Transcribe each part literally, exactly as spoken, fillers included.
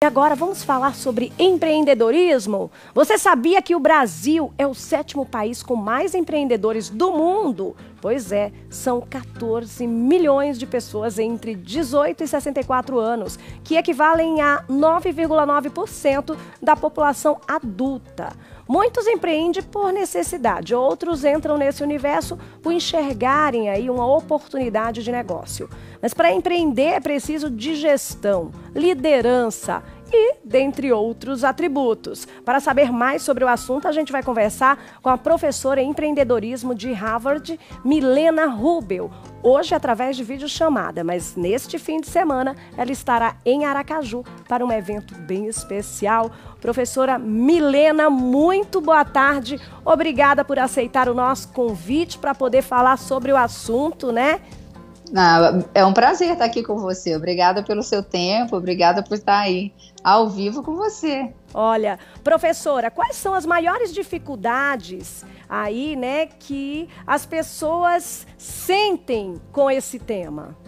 agora vamos falar sobre empreendedorismo? Você sabia que o Brasil é o sétimo país com mais empreendedores do mundo? Pois é, são quatorze milhões de pessoas entre dezoito e sessenta e quatro anos, que equivalem a nove vírgula nove por cento da população adulta. Muitos empreendem por necessidade, outros entram nesse universo por enxergarem aí uma oportunidade de negócio. Mas para empreender é preciso de gestão, liderança e dentre outros atributos. Para saber mais sobre o assunto, a gente vai conversar com a professora em empreendedorismo de Harvard, Milena Rubel, hoje através de videochamada, mas neste fim de semana ela estará em Aracaju para um evento bem especial. Professora Milena, muito boa tarde. Obrigada por aceitar o nosso convite para poder falar sobre o assunto, né? Não, é um prazer estar aqui com você. Obrigada pelo seu tempo, obrigada por estar aí ao vivo com você. Olha, professora, quais são as maiores dificuldades aí, né, que as pessoas sentem com esse tema?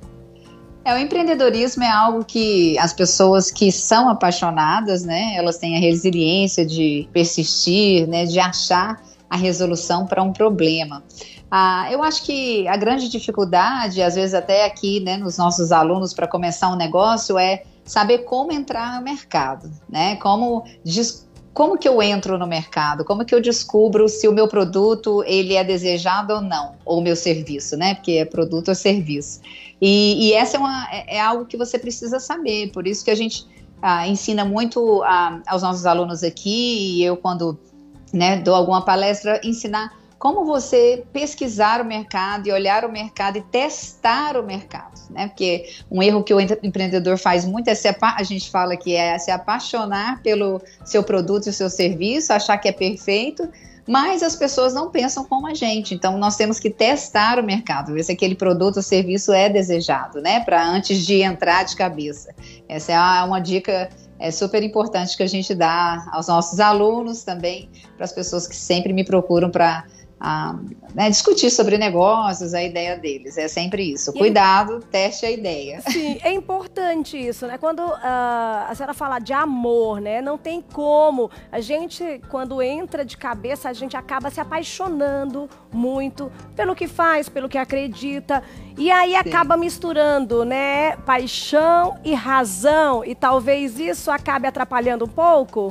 É, o empreendedorismo é algo que as pessoas que são apaixonadas, né, elas têm a resiliência de persistir, né, de achar a resolução para um problema. Ah, eu acho que a grande dificuldade, às vezes até aqui, né, nos nossos alunos para começar um negócio é saber como entrar no mercado, né? Como, como que eu entro no mercado? Como que eu descubro se o meu produto ele é desejado ou não? Ou o meu serviço, né? Porque é produto ou serviço. E, e essa é, uma, é, é algo que você precisa saber, por isso que a gente ah, ensina muito ah, aos nossos alunos aqui, e eu quando né, dou alguma palestra, ensinar como você pesquisar o mercado e olhar o mercado e testar o mercado, né? Porque um erro que o empreendedor faz muito é se a gente fala que é se apaixonar pelo seu produto e o seu serviço, achar que é perfeito, mas as pessoas não pensam como a gente. Então nós temos que testar o mercado, ver se aquele produto ou serviço é desejado, né? Para antes de entrar de cabeça. Essa é uma dica é super importante que a gente dá aos nossos alunos também, para as pessoas que sempre me procuram para a, né, discutir sobre negócios, a ideia deles. É sempre isso. E cuidado, teste a ideia. Sim, é importante isso, né? Quando uh, a senhora fala de amor, né? Não tem como. A gente, quando entra de cabeça, a gente acaba se apaixonando muito pelo que faz, pelo que acredita. E aí acaba Sim. misturando, né? Paixão e razão. E talvez isso acabe atrapalhando um pouco?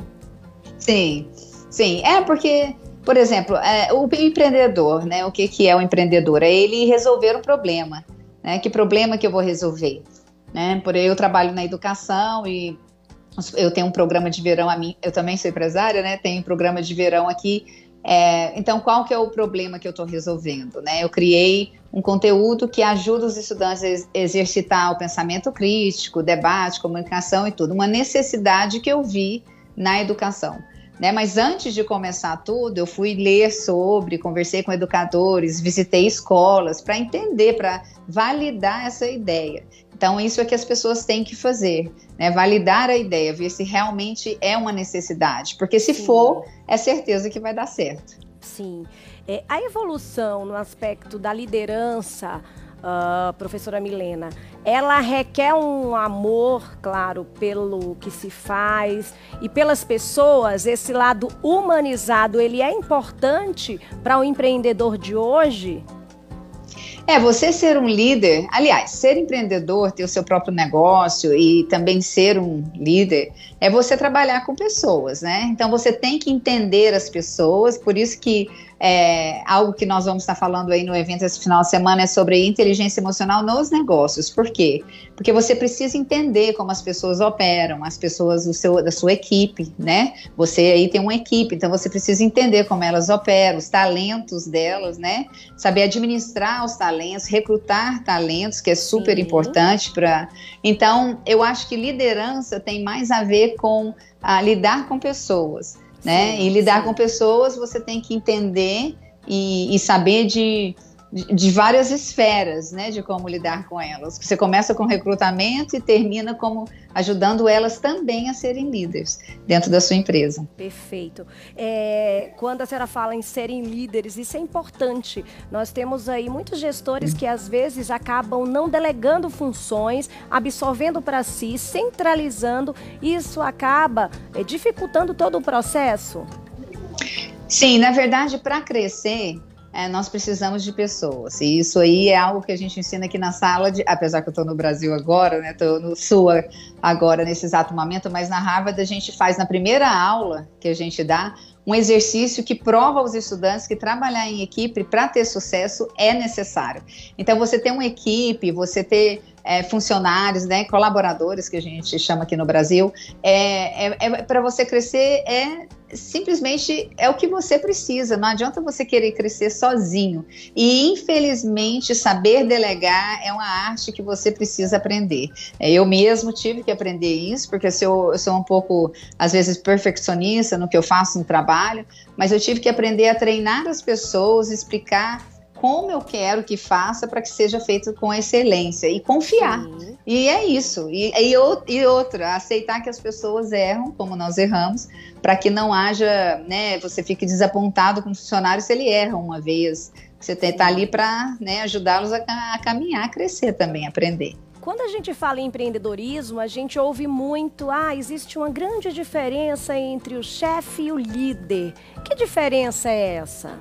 Sim, sim. É porque... Por exemplo, é, o empreendedor, né? O que, que é o empreendedor? É ele resolver um problema, né? Que problema que eu vou resolver? Né? Por aí eu trabalho na educação e eu tenho um programa de verão, a mim, eu também sou empresária, né? Tenho um programa de verão aqui. É, então, qual que é o problema que eu estou resolvendo? Né? Eu criei um conteúdo que ajuda os estudantes a exercitar o pensamento crítico, debate, comunicação e tudo. Uma necessidade que eu vi na educação. Né, mas antes de começar tudo, eu fui ler sobre, conversei com educadores, visitei escolas para entender, para validar essa ideia. Então, isso é que as pessoas têm que fazer, né, validar a ideia, ver se realmente é uma necessidade, porque se Sim. for, é certeza que vai dar certo. Sim. É, a evolução no aspecto da liderança, Uh, professora Milena, ela requer um amor, claro, pelo que se faz e pelas pessoas. Esse lado humanizado, ele é importante para o empreendedor de hoje? É, você ser um líder, aliás, ser empreendedor, ter o seu próprio negócio e também ser um líder, é você trabalhar com pessoas, né? Então você tem que entender as pessoas, por isso que é, algo que nós vamos estar falando aí no evento esse final de semana é sobre inteligência emocional nos negócios. Por quê? Porque você precisa entender como as pessoas operam, as pessoas do seu, da sua equipe, né? Você aí tem uma equipe, então você precisa entender como elas operam, os talentos delas, né? Saber administrar os talentos, recrutar talentos, que é super Sim. importante para... Então, eu acho que liderança tem mais a ver com a, lidar com pessoas. Né? Sim, e lidar sim. com pessoas, você tem que entender e, e saber de de, de várias esferas, né, de como lidar com elas. Você começa com recrutamento e termina como ajudando elas também a serem líderes dentro da sua empresa. Perfeito. É, quando a senhora fala em serem líderes, isso é importante. Nós temos aí muitos gestores que às vezes acabam não delegando funções, absorvendo para si, centralizando. Isso acaba é, dificultando todo o processo? Sim, na verdade, para crescer, é, nós precisamos de pessoas. E isso aí é algo que a gente ensina aqui na sala, de, apesar que eu estou no Brasil agora, né? Estou no Sul agora, nesse exato momento, mas na Harvard a gente faz, na primeira aula que a gente dá, um exercício que prova aos estudantes que trabalhar em equipe para ter sucesso é necessário. Então, você ter uma equipe, você ter é, funcionários, né, colaboradores, que a gente chama aqui no Brasil, é, é, é para você crescer, é simplesmente é o que você precisa. Não adianta você querer crescer sozinho. E, infelizmente, saber delegar é uma arte que você precisa aprender. Eu mesmo tive que aprender isso, porque eu sou, eu sou um pouco, às vezes, perfeccionista no que eu faço no trabalho, mas eu tive que aprender a treinar as pessoas, explicar como eu quero que faça para que seja feito com excelência e confiar. Sim. E é isso. E, e, e outra, aceitar que as pessoas erram, como nós erramos, para que não haja, né, você fique desapontado com o funcionário se ele erra uma vez. Você está ali para, né, ajudá-los a, a caminhar, a crescer também, aprender. Quando a gente fala em empreendedorismo, a gente ouve muito, ah, existe uma grande diferença entre o chefe e o líder. Que diferença é essa?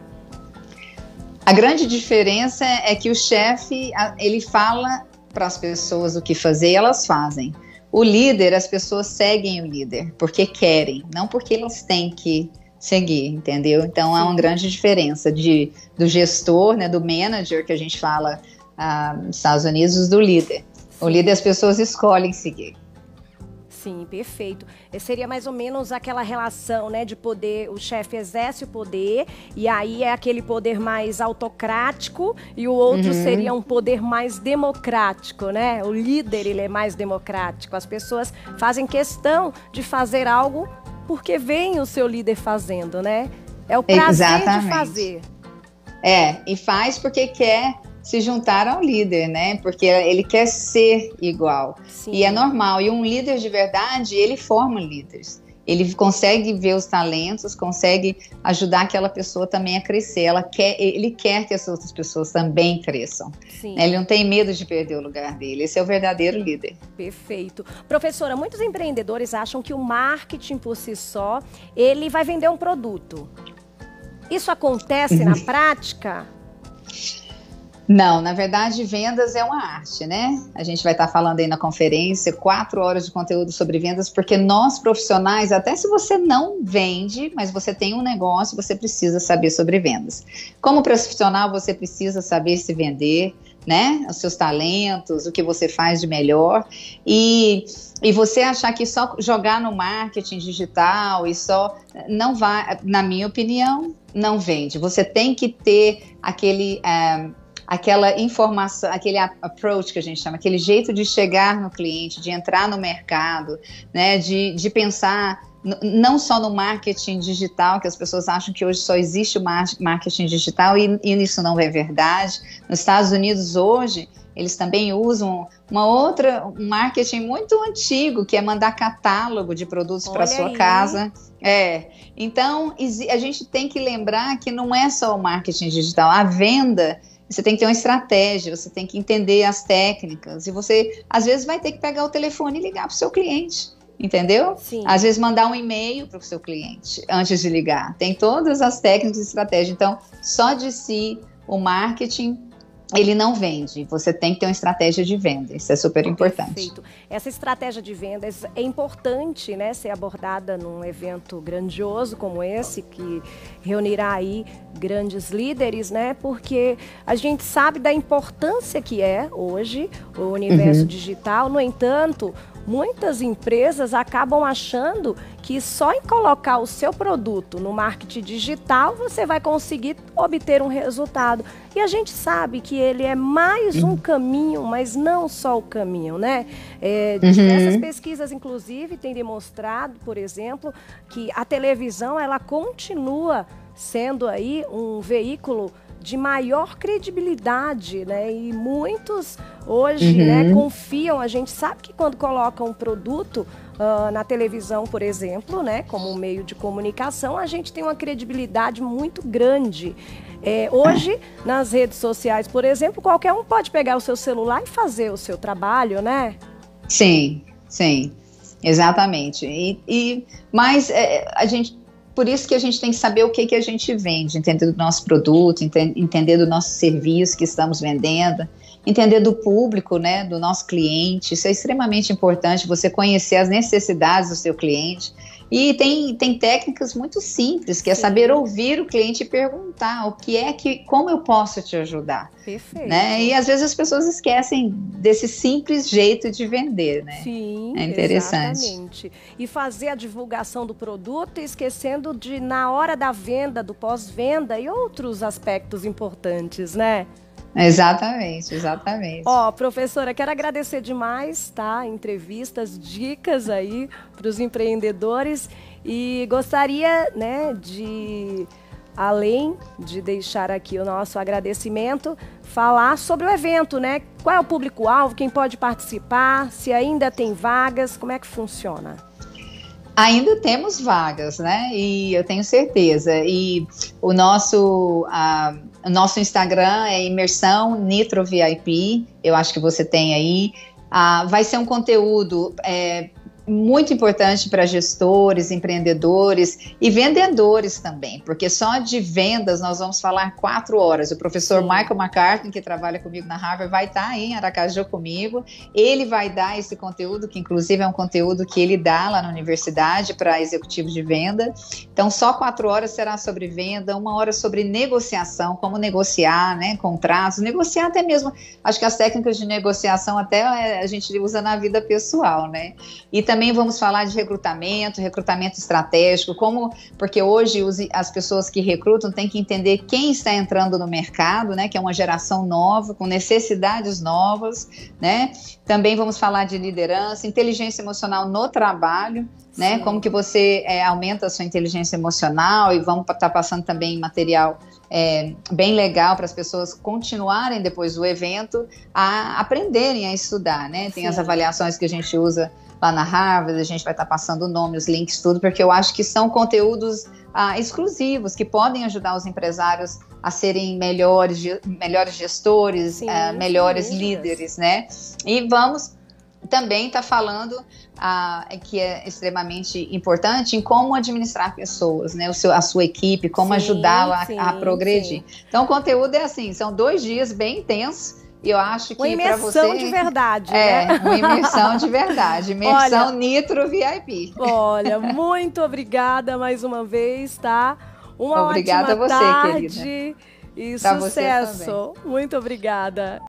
A grande diferença é que o chefe, ele fala para as pessoas o que fazer e elas fazem. O líder, as pessoas seguem o líder porque querem, não porque elas têm que seguir, entendeu? Então há uma grande diferença de, do gestor, né, do manager, que a gente fala ah, nos Estados Unidos, do líder. O líder as pessoas escolhem seguir. Sim, perfeito. Seria mais ou menos aquela relação, né, de poder, o chefe exerce o poder e aí é aquele poder mais autocrático e o outro uhum. seria um poder mais democrático, né? O líder, ele é mais democrático. As pessoas fazem questão de fazer algo porque vem o seu líder fazendo, né? É o prazer Exatamente. de fazer. É, e faz porque quer se juntar ao líder, né? Porque ele quer ser igual. Sim. E é normal. E um líder de verdade, ele forma líderes. Ele consegue ver os talentos, consegue ajudar aquela pessoa também a crescer. Ela quer, ele quer que as outras pessoas também cresçam. Sim. Ele não tem medo de perder o lugar dele. Esse é o verdadeiro líder. Perfeito. Professora, muitos empreendedores acham que o marketing por si só, ele vai vender um produto. Isso acontece na prática? Não, na verdade, vendas é uma arte, né? A gente vai estar falando aí na conferência, quatro horas de conteúdo sobre vendas, porque nós profissionais, até se você não vende, mas você tem um negócio, você precisa saber sobre vendas. Como profissional, você precisa saber se vender, né? Os seus talentos, o que você faz de melhor. E, e você achar que só jogar no marketing digital e só não vai, na minha opinião, não vende. Você tem que ter aquele... É, aquela informação, aquele approach que a gente chama, aquele jeito de chegar no cliente, de entrar no mercado, né, de, de pensar não só no marketing digital, que as pessoas acham que hoje só existe o marketing digital e, e isso não é verdade. Nos Estados Unidos hoje, eles também usam uma outra, um marketing muito antigo, que é mandar catálogo de produtos para sua aí. casa. É. Então, a gente tem que lembrar que não é só o marketing digital, a venda. Você tem que ter uma estratégia, você tem que entender as técnicas e você, às vezes, vai ter que pegar o telefone e ligar para o seu cliente, entendeu? Sim. Às vezes, mandar um e-mail para o seu cliente antes de ligar. Tem todas as técnicas e estratégias. Então, só de si, o marketing, ele não vende. Você tem que ter uma estratégia de venda. Isso é super importante. Perfeito. Essa estratégia de vendas é importante, né, ser abordada num evento grandioso como esse, que reunirá aí grandes líderes, né? Porque a gente sabe da importância que é hoje o universo uhum. digital. No entanto, muitas empresas acabam achando que só em colocar o seu produto no marketing digital você vai conseguir obter um resultado. E a gente sabe que ele é mais um caminho, mas não só o caminho, né? É, uhum. Diversas pesquisas, inclusive, têm demonstrado, por exemplo, que a televisão ela continua sendo aí um veículo de maior credibilidade, né? E muitos hoje, Uhum. né, confiam. A gente sabe que quando colocam um produto uh, na televisão, por exemplo, né, como um meio de comunicação, a gente tem uma credibilidade muito grande. É, hoje, nas redes sociais, por exemplo, qualquer um pode pegar o seu celular e fazer o seu trabalho, né? Sim, sim, exatamente. E, e mas é, a gente, por isso que a gente tem que saber o que que a gente vende, entender do nosso produto, enten- entender do nosso serviço que estamos vendendo, entender do público, né, do nosso cliente. Isso é extremamente importante, você conhecer as necessidades do seu cliente. E tem, tem técnicas muito simples, que é Sim. saber ouvir o cliente e perguntar o que é que, como eu posso te ajudar, Perfeito. né? E às vezes as pessoas esquecem desse simples jeito de vender, né? Sim, É interessante. exatamente. E fazer a divulgação do produto, esquecendo de, na hora da venda, do pós-venda e outros aspectos importantes, né? Exatamente, exatamente. Ó, professora, quero agradecer demais, tá? Entrevistas, dicas aí para os empreendedores e gostaria, né, de, além de deixar aqui o nosso agradecimento, falar sobre o evento, né? Qual é o público-alvo, quem pode participar, se ainda tem vagas, como é que funciona? Ainda temos vagas, né? E eu tenho certeza. E o nosso, a, o nosso Instagram é Imersão Nitro V I P. Eu acho que você tem aí. Ah, vai ser um conteúdo é, muito importante para gestores, empreendedores e vendedores também, porque só de vendas nós vamos falar quatro horas. O professor Sim. Michael McCartney, que trabalha comigo na Harvard, vai estar aí em Aracaju comigo. Ele vai dar esse conteúdo, que inclusive é um conteúdo que ele dá lá na universidade para executivos de venda. Então, só quatro horas será sobre venda, uma hora sobre negociação, como negociar, né, contratos, negociar até mesmo, acho que as técnicas de negociação até a gente usa na vida pessoal, né? E também Também vamos falar de recrutamento, recrutamento estratégico, como, porque hoje os, as pessoas que recrutam têm que entender quem está entrando no mercado, né, que é uma geração nova, com necessidades novas, né? Também vamos falar de liderança, inteligência emocional no trabalho, né? Como que você é, aumenta a sua inteligência emocional, e vamos estar tá passando também material é, bem legal para as pessoas continuarem depois do evento a aprenderem a estudar, né? Tem Sim. as avaliações que a gente usa lá na Harvard, a gente vai estar tá passando o nome, os links, tudo, porque eu acho que são conteúdos ah, exclusivos, que podem ajudar os empresários a serem melhores, melhores gestores, Sim, ah, melhores líderes, né? E vamos também estar tá falando, ah, que é extremamente importante, em como administrar pessoas, né? O seu, a sua equipe, como ajudá-la a, a progredir. Sim. Então, o conteúdo é assim, são dois dias bem intensos. E eu acho que para você... Uma imersão de verdade, é, né? uma imersão de verdade. Imersão olha, Nitro V I P. Olha, muito obrigada mais uma vez, tá? Uma obrigada ótima a você, tarde querida. E pra sucesso. Muito obrigada.